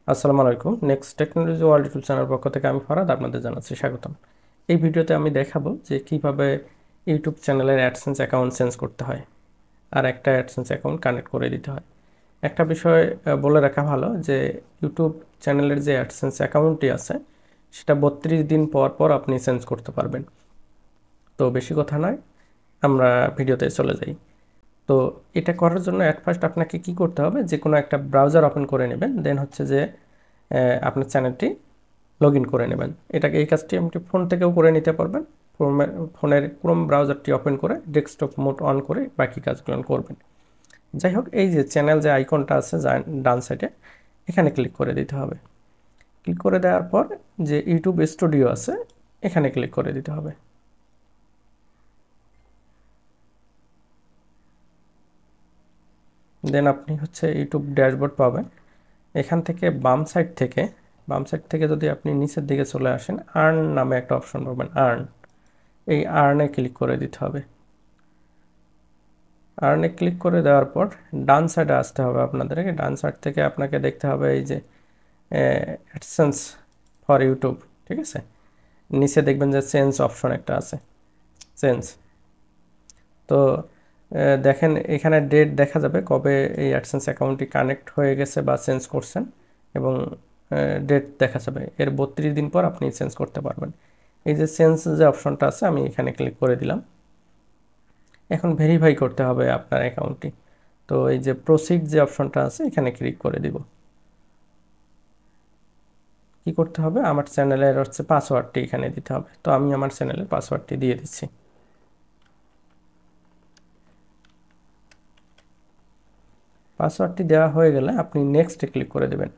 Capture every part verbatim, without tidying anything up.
আসসালামু আলাইকুম। Next technology world YouTube channel পক্ষ থেকে আমি ফরহাদ আপনাদের জানাচ্ছি স্বাগতম। এই ভিডিওতে আমি দেখাবো যে কিভাবে ইউটিউব চ্যানেলের অ্যাডসেন্স অ্যাকাউন্ট চেঞ্জ করতে হয় আর একটা অ্যাডসেন্স অ্যাকাউন্ট কানেক্ট করে দিতে হয়। একটা বিষয় বলে রাখা ভালো যে ইউটিউব চ্যানেলের যে অ্যাডসেন্স অ্যাকাউন্টটি আছে সেটা বত্রিশ দিন পর পর আপনি চেঞ্জ করতে পারবেন। তো বেশি কথা নয়, আমরা ভিডিওতে চলে যাই। তো এটা করার জন্য অ্যাট ফার্স্ট আপনাকে কি করতে হবে, যে কোনো একটা ব্রাউজার ওপেন করে নেবেন, দেন হচ্ছে যে আপনার চ্যানেলটি লগ ইন করে নেবেন। এটাকে এই কাজটি আপনি ফোন থেকেও করে নিতে পারবেন। ফোনের ক্রোম ব্রাউজারটি ওপেন করে ডেস্কটপ মোড অন করে বাকি কাজগুলো করবেন। যাই হোক, এই যে চ্যানেল যে আইকনটা আছে ডান সাইডে, এখানে ক্লিক করে দিতে হবে। ক্লিক করে দেওয়ার পর যে ইউটিউব স্টুডিও আছে এখানে ক্লিক করে দিতে হবে। দেন আপনি হচ্ছে ইউটিউব ড্যাশবোর্ড পাবেন। এখান থেকে বাম সাইড থেকে বাম সাইড থেকে যদি আপনি নিচের দিকে চলে আসেন, আর্ন নামে একটা অপশন পাবেন। আর্ন, এই আর্নে ক্লিক করে দিতে হবে। আর্নে ক্লিক করে দেওয়ার পর ডান সাইডে আসতে হবে আপনাদেরকে। ডান সাইড থেকে আপনাকে দেখতে হবে এই যে অ্যাডসেন্স ফর ইউটিউব, ঠিক আছে। নিচে দেখবেন যে চেঞ্জ অপশন একটা আছে, চেঞ্জ। তো দেখেন এখানে ডেট দেখা যাবে কবে এই অ্যাডসেন্স অ্যাকাউন্টটি কানেক্ট হয়ে গেছে বা চেঞ্জ করছেন, এবং ডেট দেখা যাবে। এর বত্রিশ দিন পর আপনি চেঞ্জ করতে পারবেন। এই যে চেঞ্জ যে অপশনটা আছে আমি এখানে ক্লিক করে দিলাম। এখন ভেরিফাই করতে হবে আপনার অ্যাকাউন্টটি। তো এই যে প্রসিড যে অপশনটা আছে এখানে ক্লিক করে দিব। কি করতে হবে, আমার চ্যানেলের হচ্ছে পাসওয়ার্ডটি এখানে দিতে হবে। তো আমি আমার চ্যানেলের পাসওয়ার্ডটি দিয়ে দিচ্ছি। পাসওয়ার্ডটি দেওয়া হয়ে গেলে আপনি নেক্সটে ক্লিক করে দেবেন।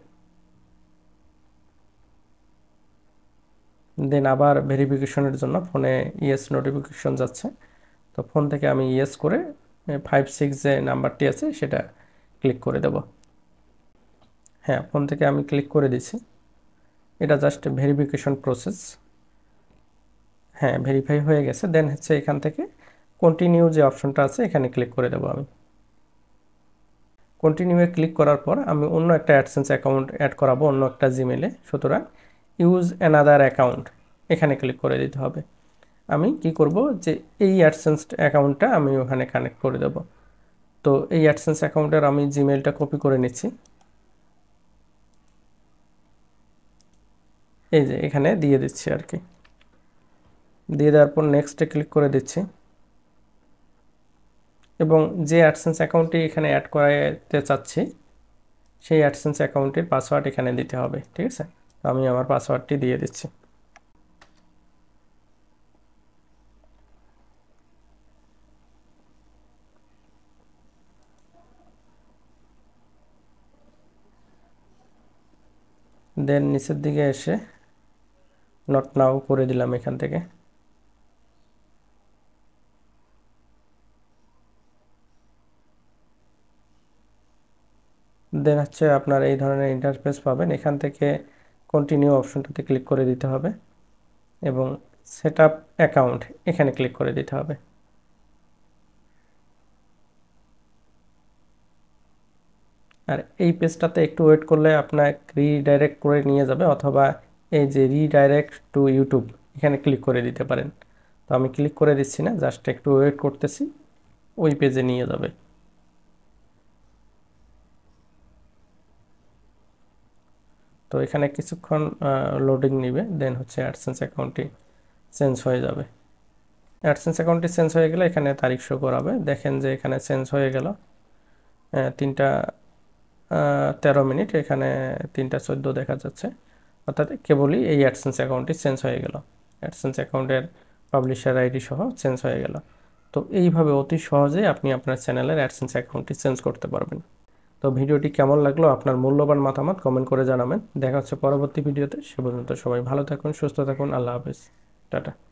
দেন আবার ভেরিফিকেশনের জন্য ফোনে ইয়েস নোটিফিকেশন যাচ্ছে। তো ফোন থেকে আমি ইয়েস করে ফাইভ সিক্স যে নাম্বারটি আছে সেটা ক্লিক করে দেব। হ্যাঁ, ফোন থেকে আমি ক্লিক করে দিচ্ছি। এটা জাস্ট ভেরিফিকেশন প্রসেস। হ্যাঁ, ভেরিফাই হয়ে গেছে। দেন হচ্ছে এখান থেকে কন্টিনিউ যে অপশনটা আছে এখানে ক্লিক করে দেবো আমি। কন্টিনিউয়ে ক্লিক করার পর আমি অন্য একটা অ্যাডসেন্স অ্যাকাউন্ট অ্যাড করাবো অন্য একটা জিমেলে। সুতরাং ইউজ অ্যানাদার অ্যাকাউন্ট এখানে ক্লিক করে দিতে হবে। আমি কি করব, যে এই অ্যাডসেন্স অ্যাকাউন্টটা আমি ওখানে কানেক্ট করে দেব। তো এই অ্যাডসেন্স অ্যাকাউন্টের আমি জিমেলটা কপি করে নিচ্ছি। এই যে এখানে দিয়ে দিচ্ছি আর কি। দিয়ে দেওয়ার পর নেক্সটে ক্লিক করে দিচ্ছি, এবং যে অ্যাডসেন্স অ্যাকাউন্টটি এখানে অ্যাড করাতে চাচ্ছি সেই অ্যাডসেন্স অ্যাকাউন্টের পাসওয়ার্ড এখানে দিতে হবে, ঠিক আছে। আমি আমার পাসওয়ার্ডটি দিয়ে দিচ্ছি। দেন নিচের দিকে এসে নট নাও করে দিলাম এখান থেকে। দেন হচ্ছে আপনার এই ধরনের ইন্টারফেস পাবেন। এখান থেকে কন্টিনিউ অপশনটাতে ক্লিক করে দিতে হবে, এবং সেট আপ অ্যাকাউন্ট এখানে ক্লিক করে দিতে হবে। আর এই পেজটাতে একটু ওয়েট করলে আপনার রিডাইরেক্ট করে নিয়ে যাবে, অথবা এই যে রিডাইরেক্ট টু ইউটিউব এখানে ক্লিক করে দিতে পারেন। তো আমি ক্লিক করে দিচ্ছি না, জাস্ট একটু ওয়েট করতেছি, ওই পেজে নিয়ে যাবে। তো এখানে কিছুক্ষণ লোডিং নেবে, দেন হচ্ছে অ্যাডসেন্স অ্যাকাউন্টটি চেঞ্জ হয়ে যাবে। অ্যাডসেন্স অ্যাকাউন্টটি চেঞ্জ হয়ে গেলে এখানে তারিখ শো করাবে। দেখেন যে এখানে চেঞ্জ হয়ে গেল তিনটা তেরো মিনিট, এখানে তিনটা চোদ্দো দেখা যাচ্ছে। অর্থাৎ কেবলই এই অ্যাডসেন্স অ্যাকাউন্টটি চেঞ্জ হয়ে গেল, অ্যাডসেন্স অ্যাকাউন্টের পাবলিশার আইডি সহ চেঞ্জ হয়ে গেল। তো এইভাবে অতি সহজেই আপনি আপনার চ্যানেলের অ্যাডসেন্স অ্যাকাউন্টটি চেঞ্জ করতে পারবেন। তো ভিডিওটি কেমন লাগলো আপনার মূল্যবান মতামত কমেন্ট করে জানাবেন। দেখা হচ্ছে পরবর্তী ভিডিওতে। সে পর্যন্ত সবাই ভালো থাকুন, সুস্থ থাকুন। আল্লাহ হাফেজ, টাটা।